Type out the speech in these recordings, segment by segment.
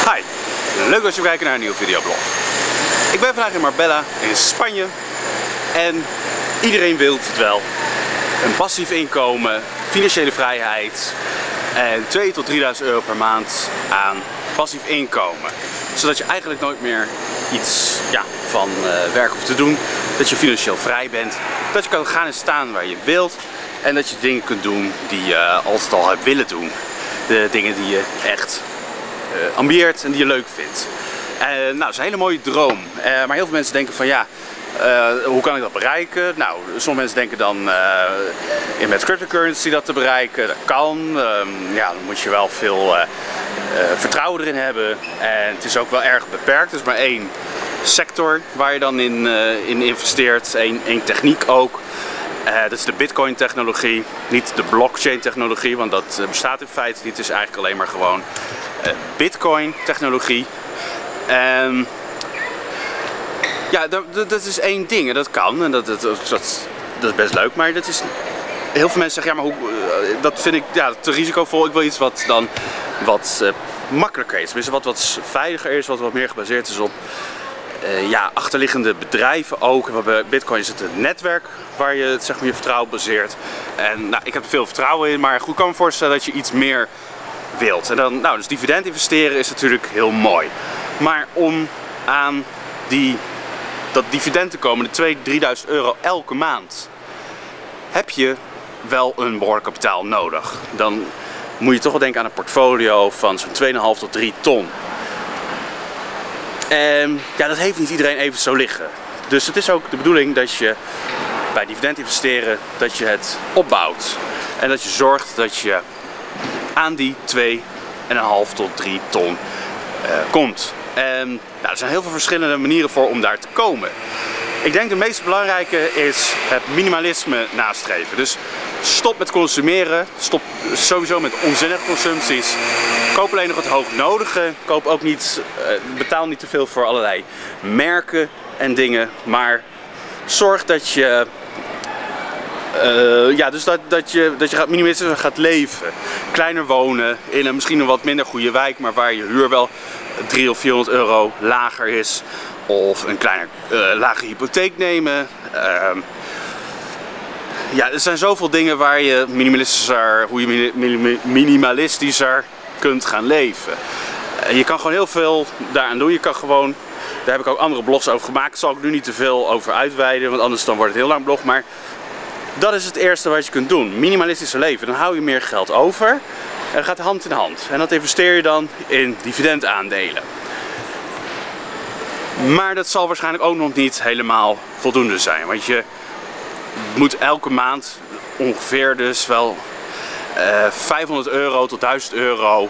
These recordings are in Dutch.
Hi, leuk dat je kijkt naar een nieuwe videoblog. Ik ben vandaag in Marbella in Spanje en iedereen wil het wel. Een passief inkomen, financiële vrijheid en 2.000 tot 3.000 euro per maand aan passief inkomen. Zodat je eigenlijk nooit meer iets van werk hoeft te doen. Dat je financieel vrij bent, dat je kan gaan en staan waar je wilt en dat je dingen kunt doen die je altijd al hebt willen doen. De dingen die je echt ambieert en die je leuk vindt. Nou, dat is een hele mooie droom. Maar heel veel mensen denken van ja, hoe kan ik dat bereiken? Nou, sommige mensen denken dan met cryptocurrency dat te bereiken. Dat kan. Ja, dan moet je wel veel vertrouwen erin hebben. En het is ook wel erg beperkt. Er is maar één sector waar je dan in investeert. Eén techniek ook. Dat is de Bitcoin technologie, niet de blockchain technologie, want dat bestaat in feite niet. Het is eigenlijk alleen maar gewoon Bitcoin technologie. Ja, dat is één ding en dat kan en dat is best leuk, maar dat is... Heel veel mensen zeggen, ja, maar dat vind ik te risicovol. Ik wil iets wat dan wat makkelijker is, tenminste wat veiliger is, wat meer gebaseerd is op achterliggende bedrijven ook. Bitcoin is het een netwerk waar je je vertrouwen baseert. En nou, ik heb er veel vertrouwen in, maar goed, ik kan me voorstellen dat je iets meer wilt. En dan, dus dividend investeren is natuurlijk heel mooi. Maar om aan dat dividend te komen, de 2.000 tot 3.000 euro elke maand, heb je wel een behoorlijk kapitaal nodig. Dan moet je toch wel denken aan een portfolio van zo'n 2,5 tot 3 ton. En ja, dat heeft niet iedereen even zo liggen. Dus het is ook de bedoeling dat je bij dividend investeren, dat je het opbouwt. En dat je zorgt dat je aan die 2,5 tot 3 ton komt. En er zijn heel veel verschillende manieren voor om daar te komen. Ik denk de meest belangrijke is het minimalisme nastreven. Dus stop met consumeren, stop sowieso met onzinnige consumpties. Koop alleen nog het hoognodige. Koop ook niet, betaal niet te veel voor allerlei merken en dingen. Maar zorg dat je, dat je gaat minimalistisch gaat leven. Kleiner wonen in een misschien een wat minder goede wijk, maar waar je huur wel 300 of 400 euro lager is. Of een kleiner lage hypotheek nemen. Ja, er zijn zoveel dingen waar je minimalistischer kunt gaan leven. Je kan gewoon heel veel daaraan doen. Je kan gewoon, daar heb ik ook andere blogs over gemaakt. Daar zal ik nu niet te veel over uitweiden, want anders dan wordt het een heel lang blog. Maar dat is het eerste wat je kunt doen. Minimalistischer leven. Dan hou je meer geld over. En dat gaat hand in hand. En dat investeer je dan in dividendaandelen. Maar dat zal waarschijnlijk ook nog niet helemaal voldoende zijn. Want je moet elke maand ongeveer dus wel 500 euro tot 1000 euro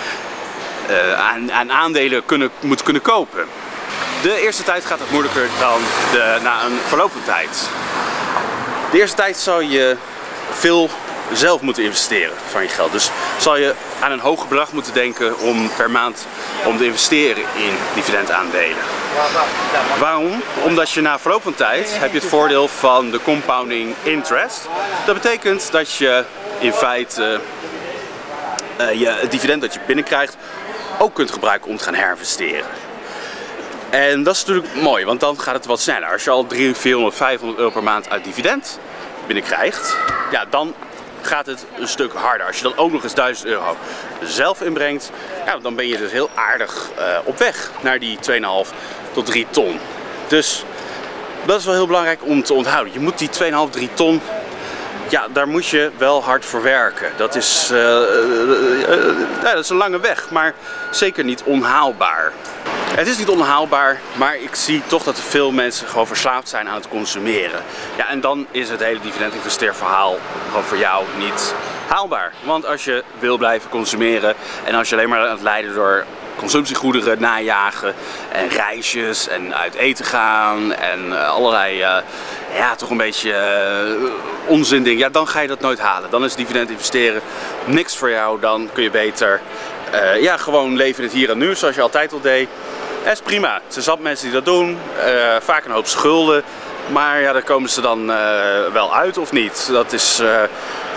aan aandelen moet kunnen kopen. De eerste tijd gaat het moeilijker dan na een verloop van tijd. De eerste tijd zal je veel zelf moeten investeren van je geld. Dus zal je aan een hoog bedrag moeten denken per maand om te investeren in dividendaandelen. Waarom? Omdat je na verloop van tijd heb je het voordeel van de compounding interest. Dat betekent dat je in feite het dividend dat je binnenkrijgt ook kunt gebruiken om te gaan herinvesteren. En dat is natuurlijk mooi, want dan gaat het wat sneller. Als je al 300, 400, 500 euro per maand uit dividend binnenkrijgt, ja, dan gaat het een stuk harder. Als je dan ook nog eens 1000 euro zelf inbrengt, ja, dan ben je dus heel aardig op weg naar die 2,5 tot 3 ton. Dus dat is wel heel belangrijk om te onthouden. Je moet die 2,5, 3 ton, ja, daar moet je wel hard voor werken. Dat is een lange weg, maar zeker niet onhaalbaar. Het is niet onhaalbaar, maar ik zie toch dat er veel mensen gewoon verslaafd zijn aan het consumeren. Ja, en dan is het hele dividend-investeerverhaal gewoon voor jou niet haalbaar. Want als je wil blijven consumeren en als je alleen maar aan het lijden door consumptiegoederen najagen en reisjes en uit eten gaan en allerlei toch een beetje onzin dingen, ja, dan ga je dat nooit halen. Dan is dividend investeren niks voor jou. Dan kun je beter gewoon leven in het hier en nu zoals je altijd al deed. Dat is prima. Er zijn zat mensen die dat doen, vaak een hoop schulden, maar ja, daar komen ze dan wel uit of niet. Dat is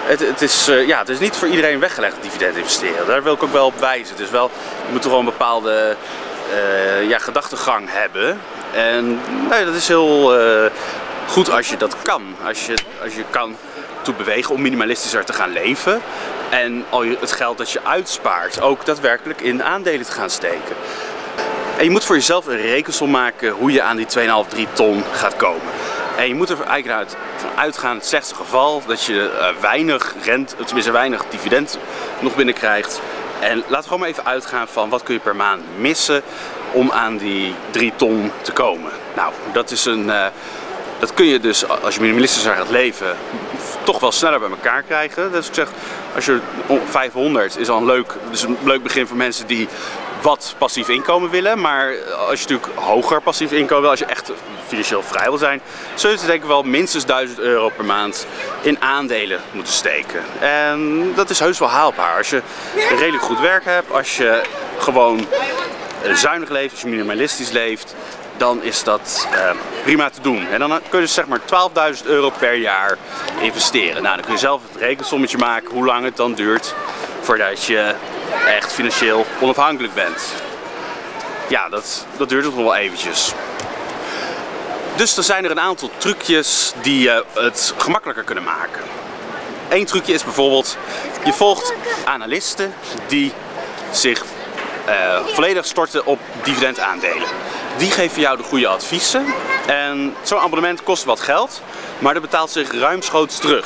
het is niet voor iedereen weggelegd dividend investeren. Daar wil ik ook wel op wijzen. Dus wel, je moet toch wel een bepaalde gedachtegang hebben. En nee, dat is heel goed als je dat kan. Als je kan toe bewegen om minimalistischer te gaan leven. En al het geld dat je uitspaart ook daadwerkelijk in aandelen te gaan steken. En je moet voor jezelf een rekensom maken hoe je aan die 2,5, 3 ton gaat komen. En je moet er eigenlijk van uitgaan, het slechtste geval, dat je weinig dividend nog binnenkrijgt. En laten we gewoon maar even uitgaan van wat kun je per maand missen om aan die 3 ton te komen. Nou, dat kun je dus, als je minimalistisch gaat leven, toch wel sneller bij elkaar krijgen. Dus ik zeg, als je 500 is al een leuk begin voor mensen die wat passief inkomen willen. Maar als je natuurlijk hoger passief inkomen wil, als je echt financieel vrij wil zijn, zul je denk ik wel minstens €1000 per maand in aandelen moeten steken. En dat is heus wel haalbaar. Als je een redelijk goed werk hebt, als je gewoon zuinig leeft, als je minimalistisch leeft, dan is dat prima te doen. En dan kun je dus zeg maar €12.000 per jaar investeren. Nou, dan kun je zelf het rekensommetje maken hoe lang het dan duurt voordat je echt financieel onafhankelijk bent. Ja, dat duurt ook nog wel eventjes. Dus er zijn er een aantal trucjes die het gemakkelijker kunnen maken. Eén trucje is bijvoorbeeld, je volgt analisten die zich volledig storten op dividendaandelen. Die geven jou de goede adviezen en zo'n abonnement kost wat geld, maar dat betaalt zich ruimschoots terug.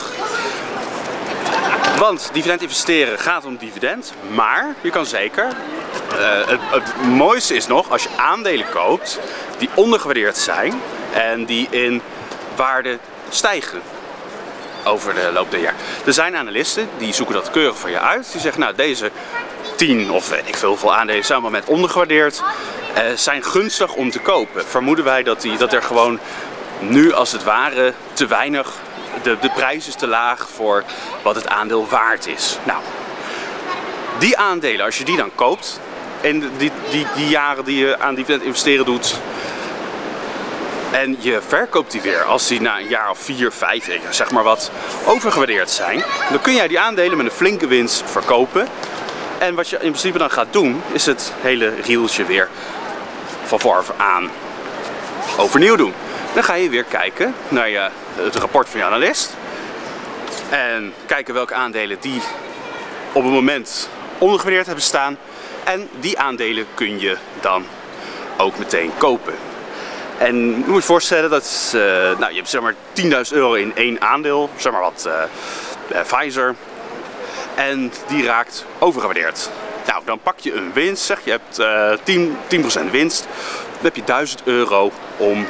Want dividend investeren gaat om dividend, maar je kan zeker, het mooiste is nog als je aandelen koopt die ondergewaardeerd zijn en die in waarde stijgen over de loop der jaar. Er zijn analisten die zoeken dat keurig voor je uit, die zeggen nou deze 10 of weet ik veel hoeveel aandelen zijn op het moment ondergewaardeerd, zijn gunstig om te kopen. Vermoeden wij dat er gewoon nu als het ware te weinig, de prijs is te laag voor wat het aandeel waard is. Nou, die aandelen, als je die dan koopt en die jaren die je aan dividend investeren doet en je verkoopt die weer als die na een jaar of 4, 5, zeg maar wat, overgewaardeerd zijn, dan kun jij die aandelen met een flinke winst verkopen. En wat je in principe dan gaat doen, is het hele rieltje weer van vooraf aan overnieuw doen. Dan ga je weer kijken naar het rapport van je analist. En kijken welke aandelen die op het moment ondergewaardeerd hebben staan. En die aandelen kun je dan ook meteen kopen. En je moet je voorstellen dat je hebt zeg maar €10.000 in één aandeel, zeg maar wat Pfizer. En die raakt overgewaardeerd. Nou, dan pak je een winst, zeg je hebt 10% winst. Dan heb je €1000 om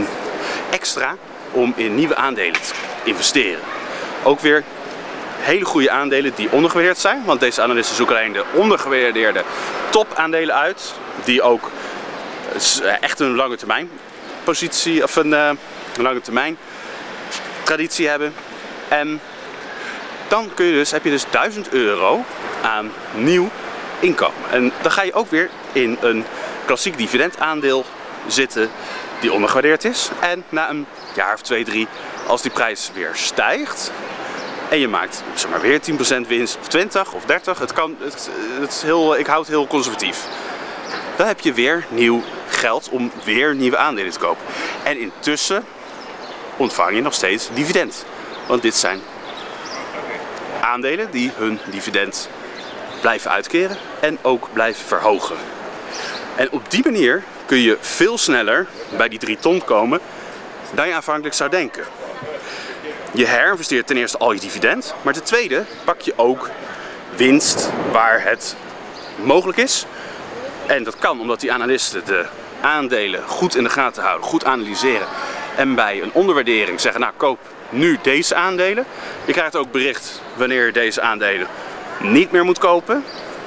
in nieuwe aandelen te investeren. Ook weer hele goede aandelen die ondergewaardeerd zijn, want deze analisten zoeken alleen de ondergewaardeerde topaandelen uit, die ook echt een lange termijn positie of een lange termijn traditie hebben. En dan heb je dus €1000 aan nieuw inkomen. En dan ga je ook weer in een klassiek dividendaandeel zitten die ondergewaardeerd is. En na een jaar of 2, 3, als die prijs weer stijgt en je maakt zeg maar weer 10% winst of 20 of 30, ik houd het heel conservatief. Dan heb je weer nieuw geld om weer nieuwe aandelen te kopen. En intussen ontvang je nog steeds dividend. Want dit zijn aandelen die hun dividend blijven uitkeren en ook blijven verhogen. En op die manier kun je veel sneller bij die 3 ton komen dan je aanvankelijk zou denken. Je herinvesteert ten eerste al je dividend, maar ten tweede pak je ook winst waar het mogelijk is. En dat kan omdat die analisten de aandelen goed in de gaten houden, goed analyseren en bij een onderwaardering zeggen, nou koop nu deze aandelen. Je krijgt ook bericht wanneer je deze aandelen niet meer moet kopen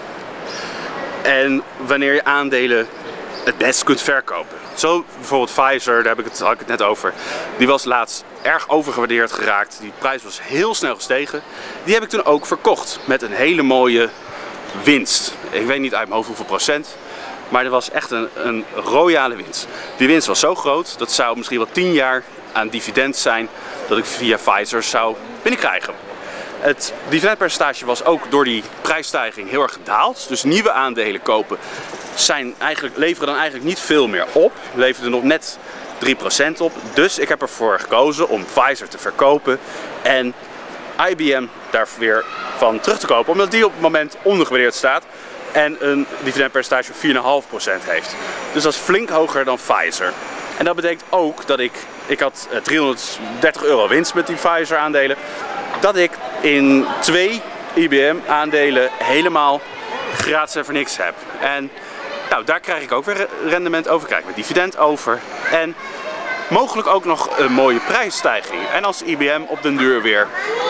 en wanneer je aandelen het best kunt verkopen. Zo bijvoorbeeld Pfizer, daar had ik het net over, die was laatst erg overgewaardeerd geraakt. Die prijs was heel snel gestegen. Die heb ik toen ook verkocht met een hele mooie winst. Ik weet niet uit mijn hoofd hoeveel procent, maar er was echt een royale winst. Die winst was zo groot, dat zou misschien wel 10 jaar aan dividend zijn dat ik via Pfizer zou binnenkrijgen. Het dividendpercentage was ook door die prijsstijging heel erg gedaald. Dus nieuwe aandelen kopen leveren dan eigenlijk niet veel meer op. Leveren er nog net 3% op. Dus ik heb ervoor gekozen om Pfizer te verkopen en IBM daar weer van terug te kopen. Omdat die op het moment ondergewaardeerd staat en een dividendpercentage van 4,5% heeft. Dus dat is flink hoger dan Pfizer. En dat betekent ook dat ik had 330 euro winst met die Pfizer aandelen. Dat ik in 2 IBM aandelen helemaal gratis en voor niks heb. En nou, daar krijg ik ook weer rendement over, krijg ik weer dividend over. En mogelijk ook nog een mooie prijsstijging. En als IBM op den duur weer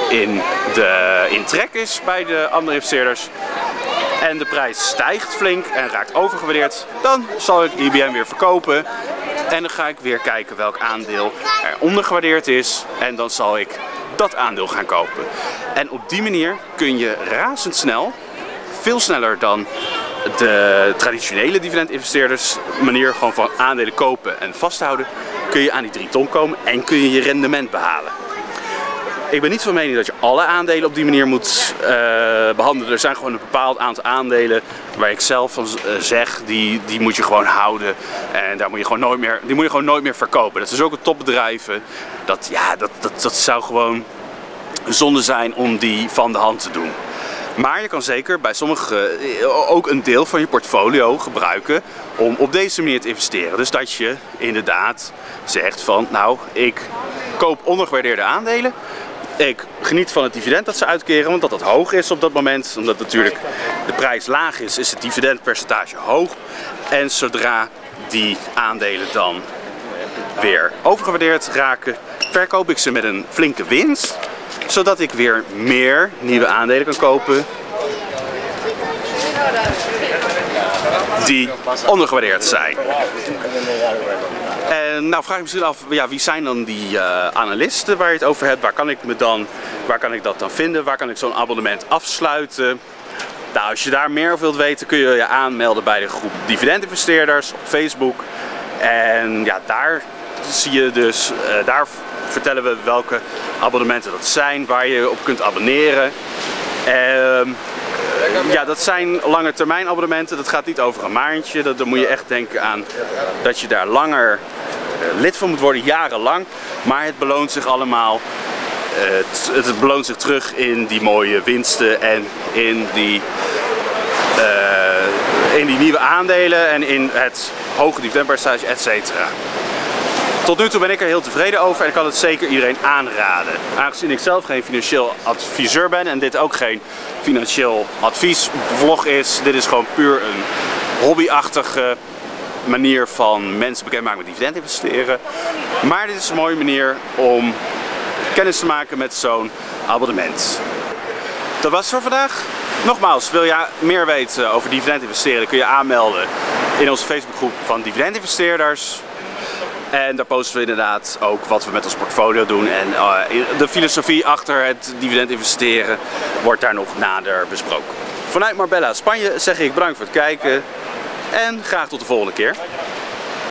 in trek is bij de andere investeerders en de prijs stijgt flink en raakt overgewaardeerd, dan zal ik IBM weer verkopen. En dan ga ik weer kijken welk aandeel er ondergewaardeerd is. En dan zal ik dat aandeel gaan kopen. En op die manier kun je razendsnel, veel sneller dan de traditionele dividendinvesteerders manier, gewoon van aandelen kopen en vasthouden, kun je aan die 3 ton komen en kun je rendement behalen. Ik ben niet van mening dat je alle aandelen op die manier moet behandelen. Er zijn gewoon een bepaald aantal aandelen waar ik zelf van zeg, die moet je gewoon houden. En daar moet je gewoon nooit meer verkopen. Dat is ook een topbedrijven. Dat zou gewoon zonde zijn om die van de hand te doen. Maar je kan zeker bij sommige ook een deel van je portfolio gebruiken om op deze manier te investeren. Dus dat je inderdaad zegt van, nou, ik koop ondergewaardeerde aandelen. Ik geniet van het dividend dat ze uitkeren, want dat hoog is op dat moment. Omdat natuurlijk de prijs laag is, is het dividendpercentage hoog. En zodra die aandelen dan weer overgewaardeerd raken, verkoop ik ze met een flinke winst. Zodat ik weer meer nieuwe aandelen kan kopen die ondergewaardeerd zijn. En nou vraag je misschien af, ja, wie zijn dan die analisten waar je het over hebt? Waar kan ik dat dan vinden? Waar kan ik zo'n abonnement afsluiten? Nou, als je daar meer over wilt weten, kun je je aanmelden bij de groep dividendinvesteerders op Facebook. En ja, daar zie je dus, daar vertellen we welke abonnementen dat zijn, waar je op kunt abonneren. Ja, dat zijn lange termijn abonnementen, dat gaat niet over een maandje. Dan moet je echt denken aan dat je daar langer lid van moet worden, jarenlang. Maar het beloont zich allemaal, het beloont zich terug in die mooie winsten en in die nieuwe aandelen en in het hoge dividendpercentage, etc. Tot nu toe ben ik er heel tevreden over en ik kan het zeker iedereen aanraden. Aangezien ik zelf geen financieel adviseur ben en dit ook geen financieel adviesvlog is. Dit is gewoon puur een hobbyachtige manier van mensen bekendmaken met dividend investeren. Maar dit is een mooie manier om kennis te maken met zo'n abonnement. Dat was het voor vandaag. Nogmaals, wil je meer weten over dividend investeren, dan kun je aanmelden in onze Facebookgroep van dividendinvesteerders. En daar posten we inderdaad ook wat we met ons portfolio doen. En de filosofie achter het dividend investeren wordt daar nog nader besproken. Vanuit Marbella, Spanje zeg ik bedankt voor het kijken en graag tot de volgende keer.